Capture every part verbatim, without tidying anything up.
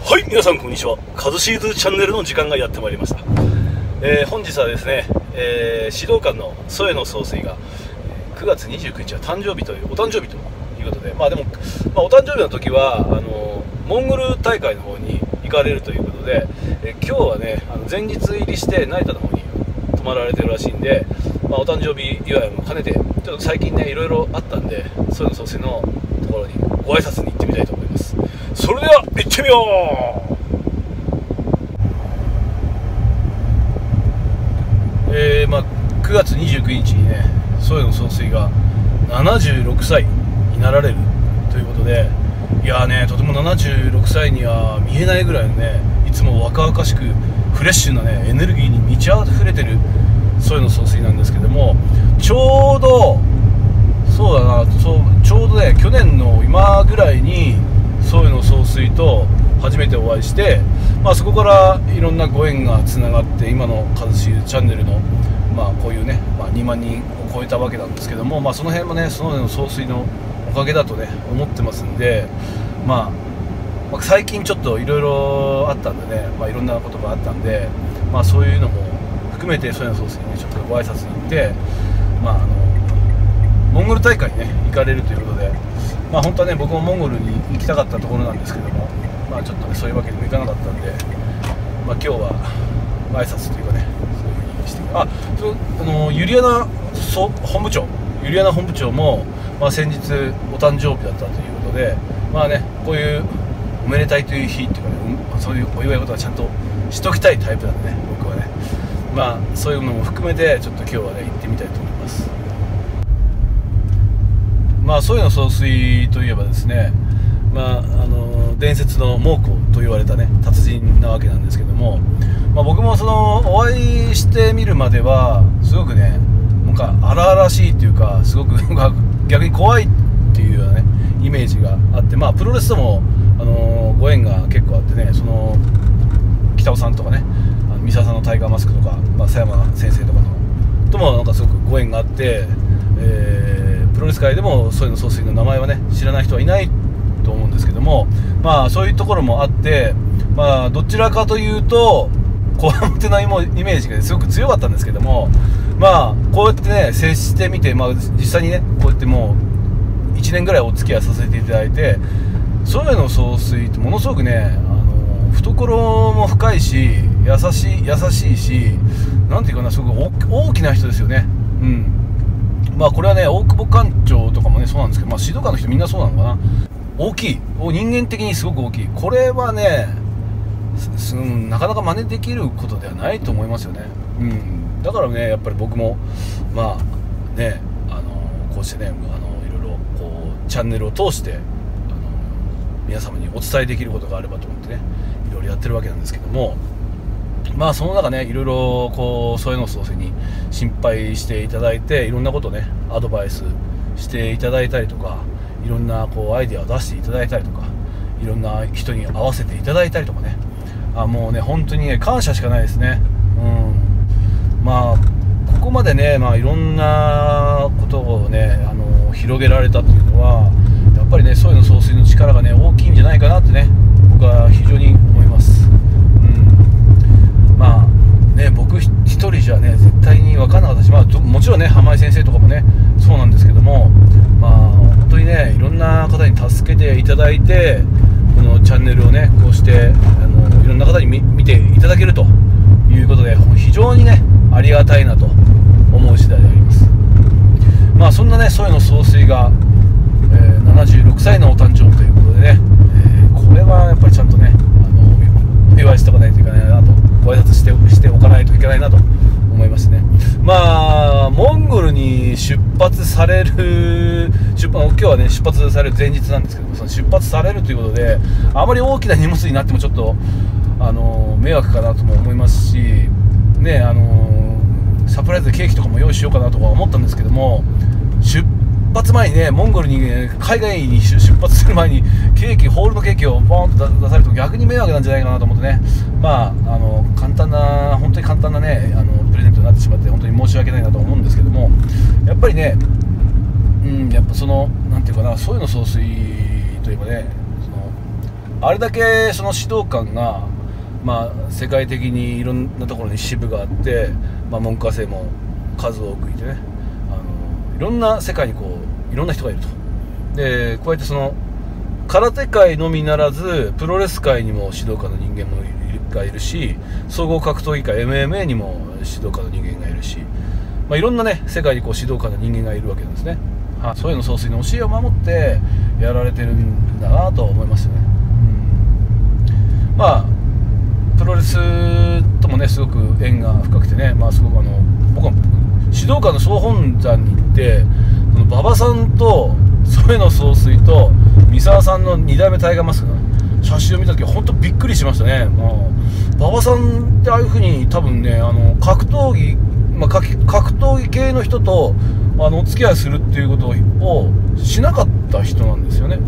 はい、皆さんこんにちは。カズシーズチャンネルの時間がやってまいりました。えー、本日はですね、えー、指導官の添野総帥がくがつにじゅうくにちは誕生日というお誕生日ということで、まあでも、まあ、お誕生日の時はあのモンゴル大会の方に行かれるということで、えー、今日はねあの前日入りして成田の方に泊まられてるらしいんで、まあ、お誕生日祝いも兼ねてちょっと最近ねいろいろあったんで添野総帥のところにご挨拶に行ってみたいと思います。それでは行ってみよう。えーまあ、くがつにじゅうくにちにね添野総帥がななじゅうろくさいになられるということで、いやーねとてもななじゅうろくさいには見えないぐらいのねいつも若々しくフレッシュなねエネルギーに満ち溢れてる添野総帥なんですけども、ちょうどそうだなそうちょうどね去年の今ぐらいに添野総帥と初めてお会いして、まあ、そこからいろんなご縁がつながって今のカズシーズチャンネルの、まあ、こういうね、まあ、にまんにんを超えたわけなんですけども、まあ、その辺もね添野総帥のおかげだとね思ってますんで、まあ、まあ最近ちょっといろいろあったんでね、まあ、いろんなことがあったんで、まあ、そういうのも含めて添野総帥に、ね、ちょっとご挨拶に行って、まあ、あのモンゴル大会に、ね、行かれるということで、まあ、本当はね僕もモンゴルに行きたかったところなんですけども、まあ、ちょっとねそういうわけにもいかなかったんで、まあ、今日は挨拶というかねそういうふうにしてあそあのユリアナ本部長ユリアナ本部長も、まあ、先日お誕生日だったということで、まあねこういうおめでたいという日っていうかね、うん、そういうお祝い事はちゃんとしときたいタイプなんでね僕はね、まあそういうのも含めてちょっと今日はね行ってみたいと思います。まあ、添野総帥といえばですね、まあ、あの伝説の猛虎と言われた、ね、達人なわけなんですけども、まあ、僕もそのお会いしてみるまではすごくねなんか荒々しいというかすごく逆に怖いっていうような、ね、イメージがあって、まあ、プロレスとも、あのご縁が結構あってねその北尾さんとかねあの三沢さんのタイガーマスクとか、まあ、佐山先生とかともなんかすごくご縁があって、えープロレス界でも添野総帥の名前はね知らない人はいないと思うんですけども、まあそういうところもあって、まあどちらかというとこわもてなイメージがすごく強かったんですけども、まあこうやってね接してみて、まあ、実際にねこうやってもういちねんぐらいお付き合いさせていただいて、添野総帥ってものすごくねあの懐も深いし優しい優しいしなんていうかなすごく大きな人ですよね。うんまあこれはね大久保館長とかもねそうなんですけど、まあ、指導官の人みんなそうなのかな、大きい人間的にすごく大きい、これはねすなかなか真似できることではないと思いますよね。うんだからねやっぱり僕もまあねあのこうしてねあのいろいろこうチャンネルを通してあの皆様にお伝えできることがあればと思ってねいろいろやってるわけなんですけども、まあその中ねいろいろこう添野総帥に心配していただいていろんなことをねアドバイスしていただいたりとかいろんなこうアイデアを出していただいたりとかいろんな人に合わせていただいたりとかねあもうね本当にね感謝しかないですね。うんまあここまでね、まあ、いろんなことをねあの広げられたというのはやっぱりね添野総帥の力がね大きいんじゃないかなってね僕は非常に思います。まあね、僕一人じゃね絶対に分からなかったし、まあ、もちろんね浜井先生とかもねそうなんですけども、まあ本当にねいろんな方に助けていただいてこのチャンネルをねこうしてあのいろんな方に 見, 見ていただけるということで非常にねありがたいなと思う次第であります。まあそんなね添野総帥が、えー、ななじゅうろくさいのお誕生日ということでね、えー、これはやっぱりちゃんとねあのお祝いしておかないといけないなとご挨拶して、しておかないといけないなと思いますね。まあモンゴルに出発される出今日はね出発される前日なんですけども、その出発されるということであまり大きな荷物になってもちょっとあの迷惑かなとも思いますしね、あのサプライズでケーキとかも用意しようかなとか思ったんですけども、出発前にねモンゴルに、ね、海外に出発する前にケーキホールのケーキをポーンと出されると逆に迷惑なんじゃないかなと思ってね、まああの簡単な本当に簡単なねあのプレゼントになってしまって本当に申し訳ないなと思うんですけども、やっぱりねうんやっぱそのなんていうかな添野総帥といえばねそのあれだけその指導官が、まあ、世界的にいろんなところに支部があって、まあ、文科生も数多くいてね、あのいろんな世界にこういろんな人がいると。でこうやってその空手界のみならずプロレス界にも指導官の人間もいるがいるし、総合格闘技界 エムエムエー にも指導官の人間がいるし、まあ、いろんなね世界にこう指導官の人間がいるわけなんですね。はそういうの総帥の教えを守ってやられてるんだなと思いますよね。うん、まあプロレスともねすごく縁が深くてね、まあすごくあの僕は指導官の総本山に行って、その馬場さんと添野総帥と三沢さんのに代目タイガーマスクの写真を見た時は本当びっくりしましたね。まあ、馬場さんってああいうふうに多分ね、あの格闘技、まあ、格闘技系の人とあのお付き合いするっていうことをしなかった人なんですよね。うん、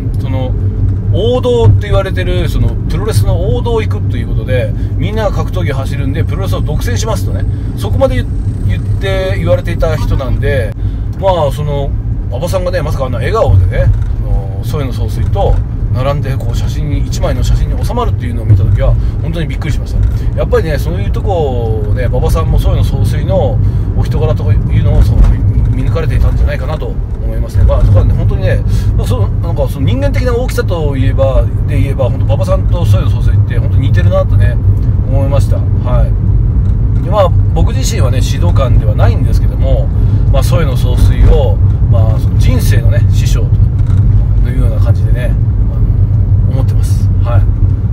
その王道って言われてるそのプロレスの王道を行くということで、みんなが格闘技を走るんでプロレスを独占しますとね、そこまで言って言われていた人なんで、まあその馬場さんがねまさかあんな笑顔でね、添野総帥と並んでこう写真にいちまいの写真に収まるっていうのを見た時は本当にびっくりしました。やっぱりねそういうとこをね馬場さんも添野総帥のお人柄というのをその見抜かれていたんじゃないかなと思いますね。まあだからね本当にね、まあ、そなんかその人間的な大きさといえばで言えば本当馬場さんと添野総帥って本当に似てるなとね思いました。はい。でまあ僕自身はね指導官ではないんですけども、まあ、添野総帥を、まあ、その人生のね師匠というような感じでね、あの思ってます。はい。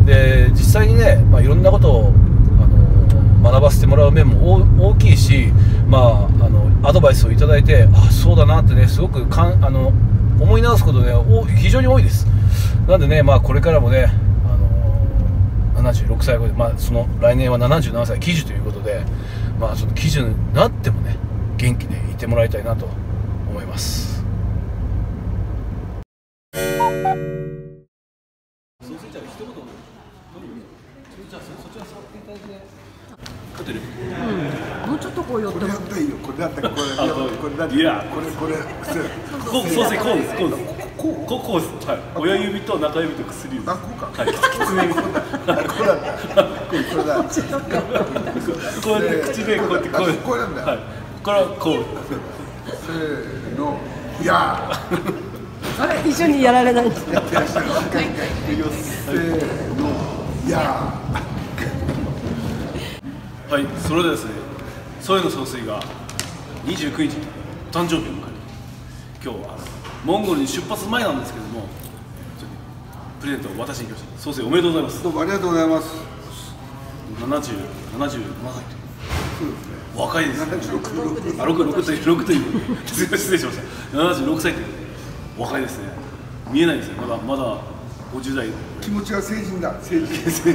で実際にね、まあ、いろんなことをあの学ばせてもらう面も大きいし、まあ、あのアドバイスをいただいて、あそうだなってねすごくかんあの思い直すことね非常に多いです。なんでね、まあ、これからもねななじゅうろくさいごで、まあ、その来年はななじゅうななさい喜寿ということで、まあ、その喜寿になってもね元気でいてもらいたいなと思います。そうするじゃあ一言じゃあそちら座っていただいて勝てる。 うん。もうちょっとこう寄っても。 これだったらいいよ。これだったらこれこれだっていやこれこれこうそうですこうですこうですこうこうこうです。はい。親指と中指と薬指。 あこうか。 はい。きつめみたいな。 これだったこれこれだ。 こうやって口でこうやってこうこれなんだよ。 はい。これはこう。 せーのいやあれ一緒にやられないんですか。 やってらっしゃる。せーのいやはい、それではですね、添野総帥がにじゅうくにち誕生日を迎える。今日はモンゴルに出発前なんですけども、プレゼントを渡しに来ました。総帥おめでとうございます。 どうもありがとうございます。 ななじゅう、ななじゅうななさいと。 そうですね。 若いですね。 ななじゅうろく、ろくあ、ろく、ろくという、ろくという、失礼しました。ななじゅうろくさいという、若いですね。見えないですね。まだ、まだごじゅう代。 気持ちは成人だ。成人。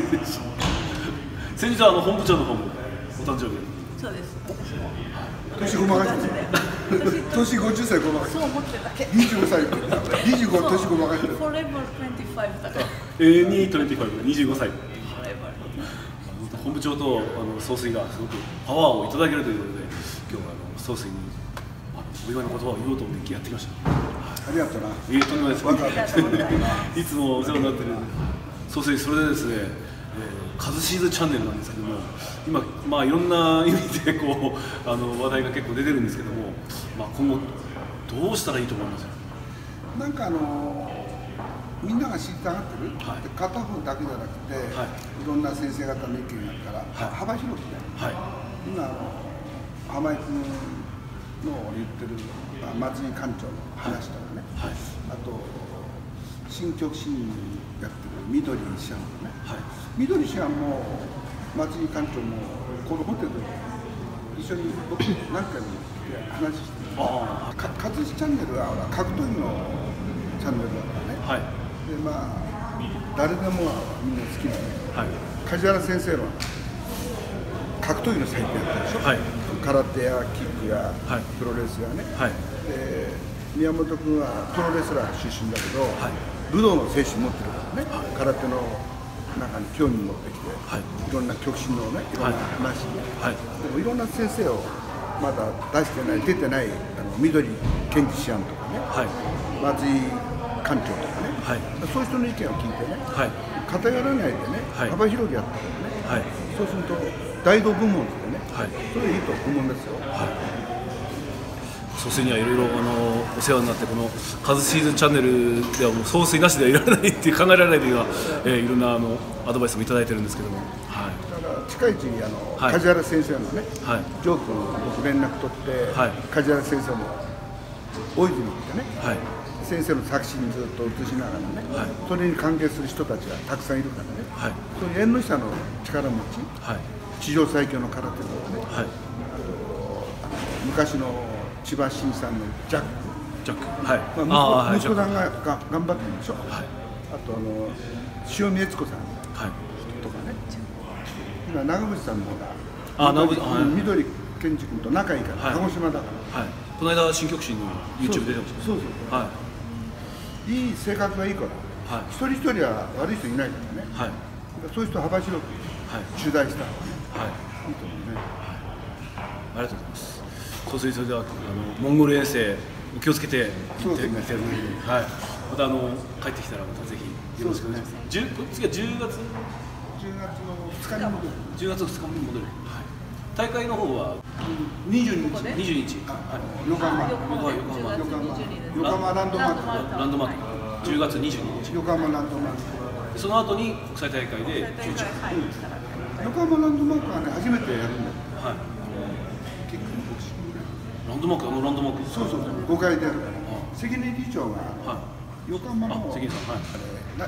先日はあの本部長の方もお誕生日。 そうです。 年ごまかしてる。年ごじゅっさいごまかしてる。 そう思ってるだけ。 にじゅうごさい。にじゅうご年ごまかしてる。 フォレバーにじゅうごだから。 えー、にじゅうご、にじゅうごさい。本部長とあの総帥がすごくパワーをいただけるということで、今日はあの総帥にあのお祝いの言葉を言おうと思ってやってきました。 ありがとうな。 いえ、とんでもないです。いつもお世話になってる総帥、それでですね、えー、カズシーズチャンネルなんですけども、今、まあ、いろんな意味でこうあの話題が結構出てるんですけども、まあ、今後どうしたらいいと思いますか。 なんかあのみんなが知りたがってる、 はい、 で片方だけじゃなくて、はい、いろんな先生方の意見があるから、はい、幅広くね、はい、今あの浜井君の言ってる松井館長の話とかね、はいはい、あと新極真やってる緑師範のね、はい、緑師範も松井館長もこのホテルで一緒に僕何回も話してる。ああ、かずしチャンネルは格闘技のチャンネルだからね。はい、でまあ誰でもみんな好きなね、はい、梶原先生は格闘技のサイトやったでしょ、はい、空手やキックや、はい、プロレスやね、はい、で宮本君はプロレスラー出身だけど、はい、武道の精神持ってるからね、はい、空手の中に興味持ってきて、はい、いろんな極真のねいろんな話ね、はい、でもいろんな先生をまだ出してない出てないあの緑健二師範とかね、はい、松井館長とかね、 はい、 そういう人の意見を聞いてね、 はい、 偏らないでね、 はい、 幅広くやったらね、はい、そうすると大道部門ってね、はい、それいいと思うんですよ。はい、 総帥にはいろいろあのお世話になって、このカズシーズンチャンネルではもう総帥なしではいられないっていう考えられないというような、えー、いろんなあのアドバイスもいただいてるんですけども、はい、 だから近いうちにあの、はい、梶原先生のね、はい、ジョーク僕連絡取って、はい、梶原先生も大泉に行ってね、はい、先生の作品ずっと映しながらね、はい、それに関係する人たちがたくさんいるからね、はい、そういう縁の下の力持ち、はい、地上最強の空手とかね、はい、あと昔の千葉真さんのジャック、 ジャック、はい、 まあ、息子、息子さんがが頑張ってるんでしょ、はい、あとあの塩見悦子さん、はい、とかね、今長渕さんの方があ長渕、はい、緑健二君と仲いいから、はい、鹿児島だから、はい、 この間新曲新の YouTube 出てました。 そうそうそう、はい、いい性格がいいから、はい、一人一人は悪い人いないからね、はい、そういう人幅広く取材した方がね、はい、いいと思うね、 はい、ありがとうございます。総帥、それではあのモンゴル遠征お気をつけて行ってみてください。はい。またあの帰ってきたらまたぜひよろしくお願いします。十、次はじゅうがつ？ じゅうがつのふつかに戻る。 じゅうがつふつかに戻る。はい。大会の方はにじゅうににち。 にじゅうににち。 はい。横浜。 横浜。横浜。 横浜ランドマーク。 ランドマーク。じゅうがつにじゅうににち。 横浜ランドマーク。 その後に国際大会でじゅういちがつ。 横浜ランドマークはね初めてやるんだよ。はい。 ランドマーク、あのランドマーク。 そうそうそう、ごかいであるから。関根理事長が横浜の関根さん、はい、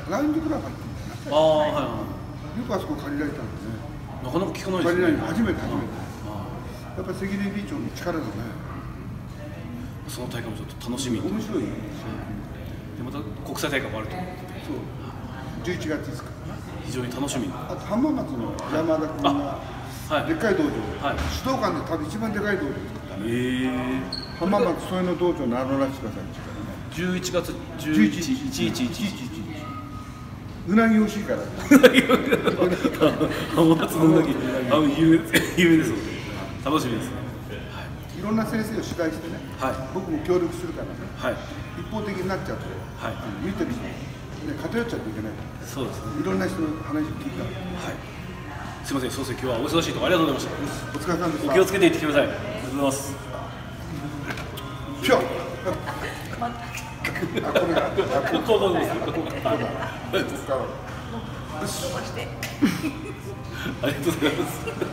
ラウンドクラブ入ってるんだよな。ああ、はいはい。よくあそこ借りられたんですね。 なかなか聞かないですね。 借りられる、初めて初めて。やっぱ関根理事長の力だね。 その大会もちょっと楽しみ。 面白いよ。 でまた国際大会もあると思うので。 そう。じゅういちがつですか。 非常に楽しみ。 あと浜松の山田君がでっかい道場。はい。首都間で多分一番でかい道場です。えー、浜松添野道場のあのらしください。 じゅういちがつじゅういちにち、いちいちいちいち。 うなぎ美味しいから。 浜松のうなぎ、あの有名有名ですので、楽しみですね。 いろんな先生を取材してね、僕も協力するからね。一方的になっちゃうと、見てる人偏っちゃっていけない。そうですね。いろんな人の話を聞いた。はい。すみません、総帥、今日はお忙しいところありがとうございました。 お疲れ様でした。 お気をつけていってください。ありがとうございます。 ぴょん。あ、これだ。ここここです。ここだ。ありがとうございます。